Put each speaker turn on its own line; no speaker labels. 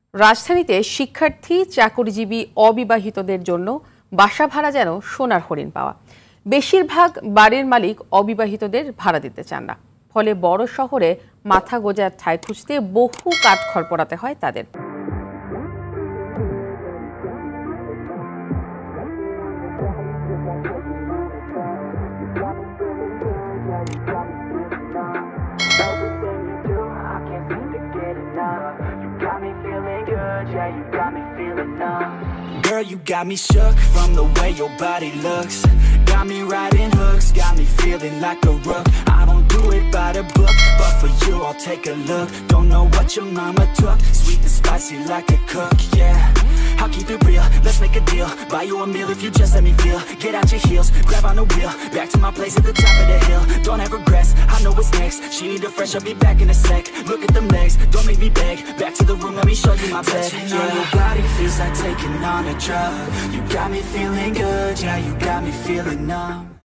রাজধানীতে শিক্ষার্থী, চাকরিজীবী, অবিবাহিতদের জন্য বাসা ভাড়া যেন সোনার হরিণ পাওয়া। বেশিরভাগ বাড়ির মালিক অবিবাহিতদের ভাড়া দিতে চান না, ফলে বড় শহরে মাথা গোঁজার ঠাঁই খুঁজতে বহু কাঠখড় পোড়াতে হয় তাদের।
Girl, you got me shook from the way your body looks. Got me riding hooks, got me feeling like a rook. I don't do it by the book, but for you I'll take a look. Don't know what your mama took, sweet and spicy like a cook, yeah. I'll keep it real, let's make a deal. Buy you a meal if you just let me feel. Get out your heels, grab on the wheel. Back to my place at the top of the hill. Don't have regrets, I know what's next. She need a fresh, I'll be back in a sec. Look at them legs, don't make me beg. Back to the room, let me show you my bed. Touching on your body feels like taking on a drug. You got me feeling good, yeah, you got me feeling numb.